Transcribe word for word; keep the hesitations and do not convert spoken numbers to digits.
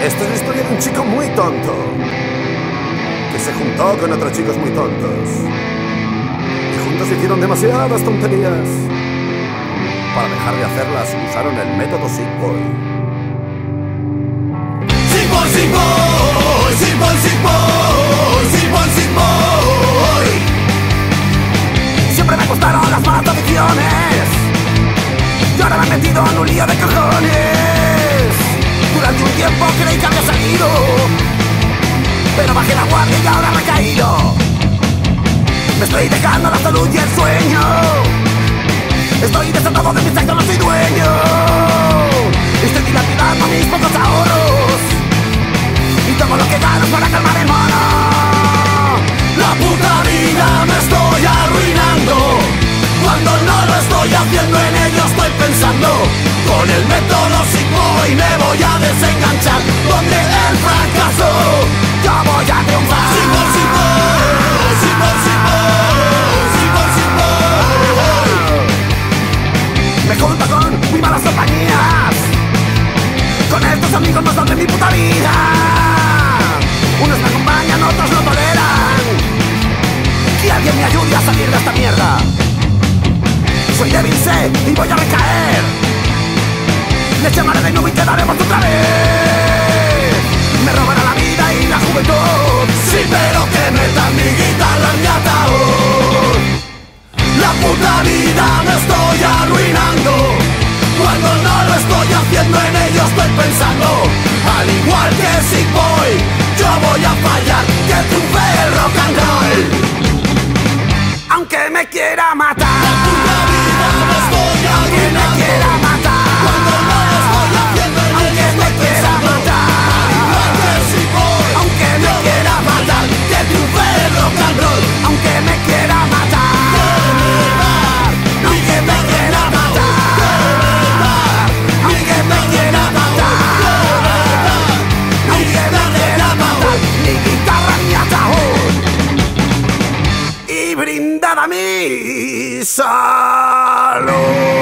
Esta es la historia de un chico muy tonto que se juntó con otros chicos muy tontos y juntos hicieron demasiadas tonterías. Para dejar de hacerlas usaron el método Sick Boy. Sick Boy, Sick Boy, Sick Boy, Sick Boy, Sick Boy, Sick Boy. Siempre me gustaron las malas adicciones y ahora me he metido en un lío de cojones. Durante un tiempo creí que había salido, pero bajé la guardia y ahora me he caído. Me estoy dejando la salud y el sueño. Estoy desatado de mi sexo, no soy dueño. Estoy dilapidando mis pocos ahorros y tomo lo que gano para calmar el mono. La puta vida me estoy arruinando. Cuando no lo estoy haciendo, en ello estoy pensando. Con el método Sick Boy me voy a desenganchar. Donde el fracaso yo voy a triunfar. Sick Boy, Sick Boy, Sick Boy, Sick Boy, Sick Boy, Sick Boy. Me junto con muy malas compañías. Con estos amigos no son de mi puta vida. Unos me acompañan, otros no toleran. Que alguien me ayude a salir de esta mierda. Soy débil, sé, y voy a recaer. Les llamaré de nuevo y quedaremos otra vez. Me robará la vida y la juventud. Sí, pero que metan mi guitarra en mi ataúd. La puta vida me estoy arruinando. Cuando no lo estoy haciendo, en ello estoy pensando. Al igual que Sick Boy, yo voy a fallar. Que triunfe el rock and roll. Aunque me quiera matar. La puta vida me estoy Aunque me arruinando. quiera matar. Cuando no lo estoy haciendo, en Aunque ello me estoy quiera pensando. matar. Al igual que Sick Boy, Aunque me yo voy quiera a fallar. Que triunfe el rock and roll. Aunque me quiera matar. Aunque me quiera matar. Aunque me quiera matar. Aunque me quiera matar. Mi guitarra, mi ataúd. Y brindad a mi salud.